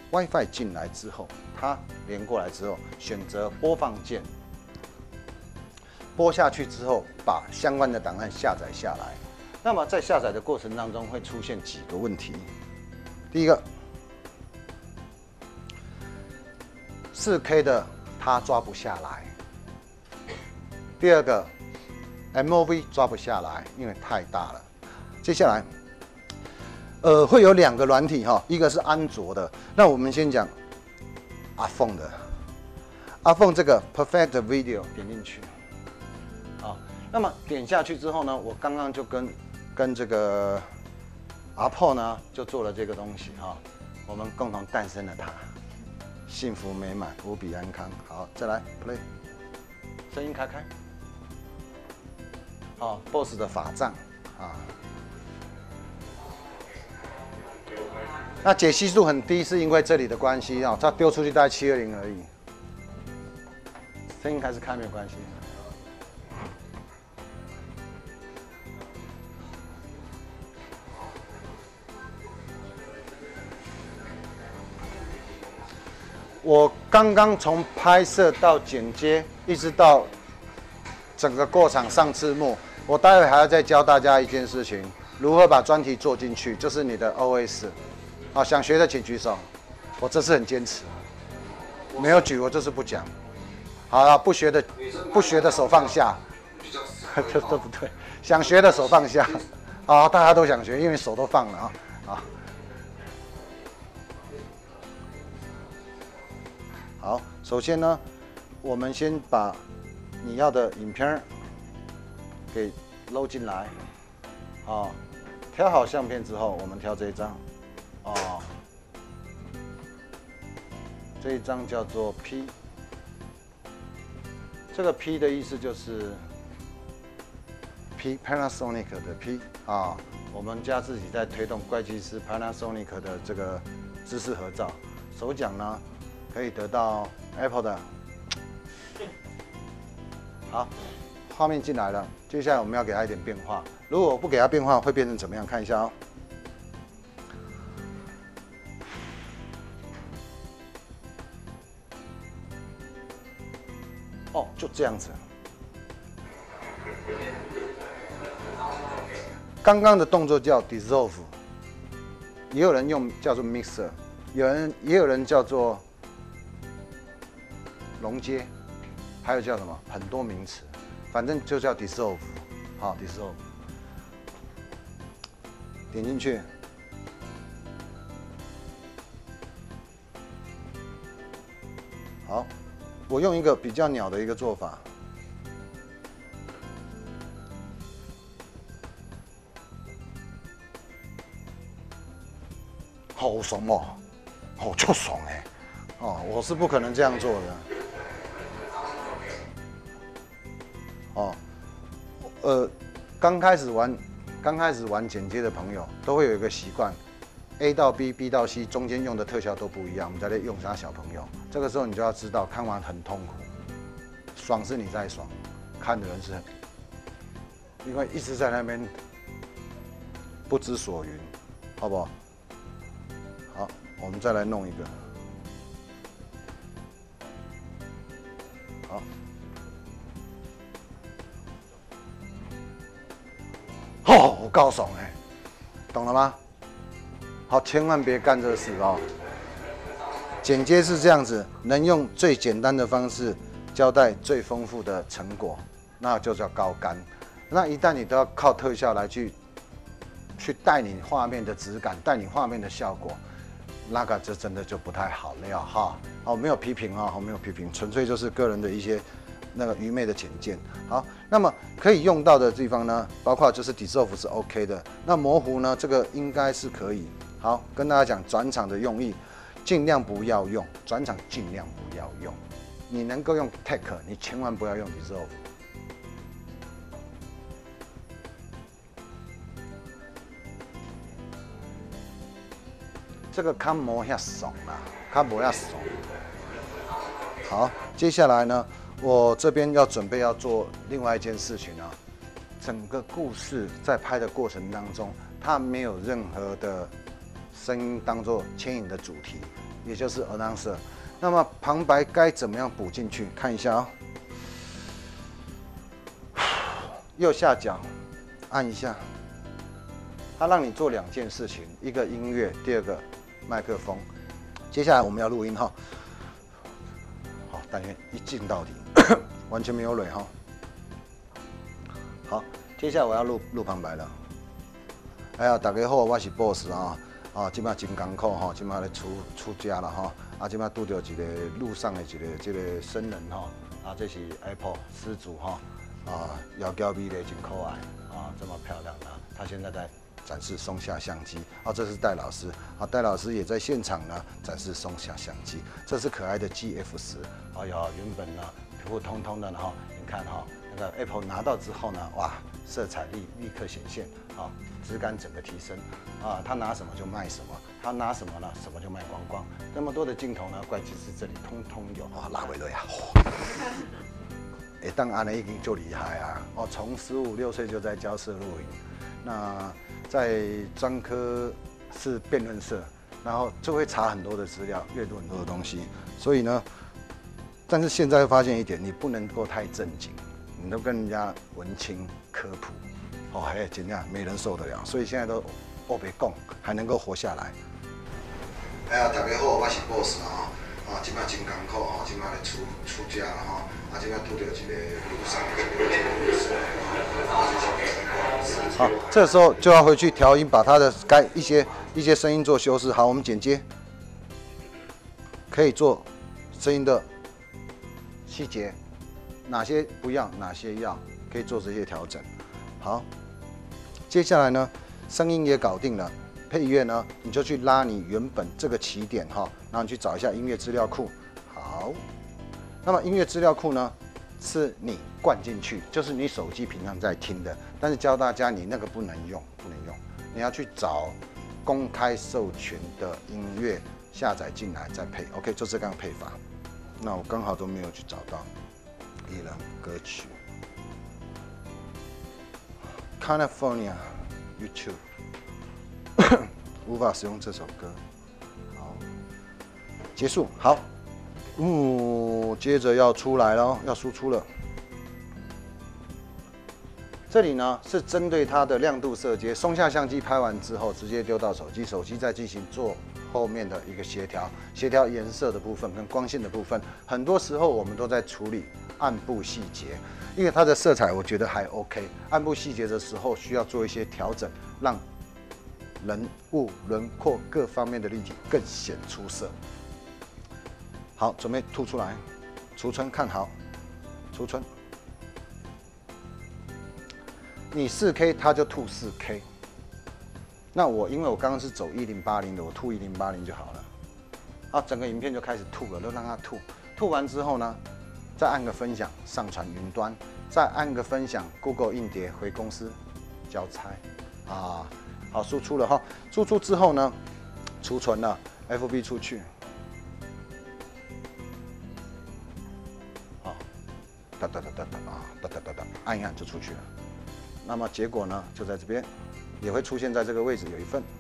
WiFi 进来之后，它连过来之后，选择播放键，播下去之后，把相关的档案下载下来。那么在下载的过程当中会出现几个问题。第一个，4K 的它抓不下来。第二个 ，MOV 抓不下来，因为太大了。接下来，会有2个软体哈，一个是安卓的，那我们先讲 iPhone 的。iPhone 这个 Perfect Video 点进去，好，那么点下去之后呢，我刚刚就跟这个阿破呢就做了这个东西哈，我们共同诞生了它，幸福美满，无比安康。好，再来 Play， 声音开。好 ，BOSS 的法杖啊。那解析度很低，是因为这里的关系啊，它丢出去大概720而已。声音开始开没有关系。我刚刚从拍摄到剪接，一直到整个过场上字幕，我待会还要再教大家一件事情，如何把专题做进去，就是你的 OS。好，想学的请举手，我这次很坚持，没有举我就是不讲。好了，不学的手放下，这都不对，想学的手放下。好，大家都想学，因为手都放了啊。好，首先呢，我们先把你要的影片给搂进来，啊，挑好相片之后，我们挑这一张，哦，这一张叫做 P， 这个 P 的意思就是 Panasonic 的 P 啊，我们家自己在推动怪技师 Panasonic 的这个知识合照，首奖呢。可以得到 Apple 的。好，画面进来了，接下来我们要给它一点变化。如果我不给它变化，会变成怎么样？看一下哦。哦，就这样子。刚刚的动作叫 dissolve， 也有人用叫做 mixer， 也有人叫做溶接，还有叫什么？很多名词，反正就叫 dissolve， 好 dissolve， 点进去，好，我用一个比较鸟的一个做法，好爽哦，好就爽哎，哦，我是不可能这样做的。哦，刚开始玩剪接的朋友都会有一个习惯 ，A 到 B，B 到 C， 中间用的特效都不一样。我们在这用啥小朋友？这个时候你就要知道，看完很痛苦，爽是你在爽，看的人是很，因为一直在那边不知所云，好不好？好，我们再来弄一个，好。哦，我高爽哎，懂了吗？好，千万别干这事哦。剪接是这样子，能用最简单的方式交代最丰富的成果，那就叫高干。那一旦你都要靠特效来去带你画面的质感，带你画面的效果，那个这真的就不太好了哈。哦，没有批评啊，没有批评，纯粹就是个人的一些那个愚昧的浅见。好，那么可以用到的地方呢，包括就是 dissolve 是 OK 的，那模糊呢，这个应该是可以。好，跟大家讲转场的用意，尽量不要用转场，尽量不要用。你能够用 take， 你千万不要用 dissolve。这个看没遐爽啦，看没遐爽。好，接下来呢？我这边要准备要做另外一件事情啊，整个故事在拍的过程当中，它没有任何的声音当做牵引的主题， 也就是 announcer。那么旁白该怎么样补进去？看一下啊、右下角按一下，它让你做2件事情，一个音乐，第二个麦克风。接下来我们要录音哈，好，但愿一镜到底，完全没有蕊哈。好，接下来我要录旁白了。哎呀，大家好，我是 Boss 啊，即摆真艰苦吼，即摆咧出家了哈，即摆拄到一个路上的这个僧人哈，这是 Apple 施主哈，窈窕美丽真可爱这么漂亮的，他现在在展示松下相机这是戴老师戴老师也在现场呢展示松下相机，这是可爱的 GF10，原本呢普普通通的哈，你看那个 Apple 拿到之后呢，哇，色彩立刻显现质感整个提升他拿什么就卖什么，他拿什么呢，什么就卖光光。那么多的镜头呢，怪技师这里通通有拉回来当安已经就厉害从15、16岁就在教摄录影，那在专科是辩论社，然后就会查很多的资料，阅读很多的东西，所以呢，但是现在会发现一点，你不能够太正经，你都跟人家文青科普。真的没人受得了，所以现在都别讲，还能够活下来。哎呀，大家好，我是 Boss 即摆真艰苦即摆咧出家啦即摆拄到一个路上好，这时候就要回去调音，把它的一些声音做修饰。好，我们剪接，可以做声音的细节，哪些不要，哪些要，可以做这些调整。好。接下来呢，声音也搞定了，配乐呢，你就去拉你原本这个起点然后你去找一下音乐资料库。好，那么音乐资料库呢，是你灌进去，就是你手机平常在听的，但是教大家你那个不能用，你要去找公开授权的音乐下载进来再配。OK， 就这样配法。那我刚好都没有去找到艺人歌曲。California YouTube 无法使用这首歌。好，结束。好，接着要出来了，要输出了。这里呢是针对它的亮度色阶，松下相机拍完之后直接丢到手机，手机再进行做后面的一个协调颜色的部分跟光线的部分。很多时候我们都在处理暗部细节。因为它的色彩我觉得还 OK， 暗部细节的时候需要做一些调整，让人物轮廓各方面的立体更显出色。好，准备吐出来，储存看好，储存。你4K 它就吐4K， 那因为我刚刚是走1080的，我吐1080就好了。整个影片就开始吐了，都让它吐。吐完之后呢？再按个分享，上传云端；再按个分享 ，Google 硬碟回公司交差。好，输出了哈。输出之后呢，储存了 ，FB 出去。好，哒，按一按就出去了。那么结果呢，就在这边，也会出现在这个位置有一份。